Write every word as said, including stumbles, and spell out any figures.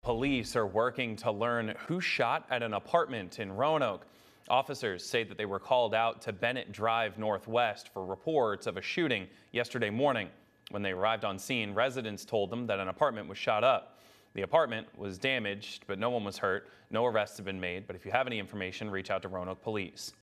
Police are working to learn who shot at an apartment in Roanoke. Officers say that they were called out to Bennett Drive Northwest for reports of a shooting yesterday morning. When they arrived on scene, residents told them that an apartment was shot up. The apartment was damaged, but no one was hurt. No arrests have been made. But if you have any information, reach out to Roanoke Police.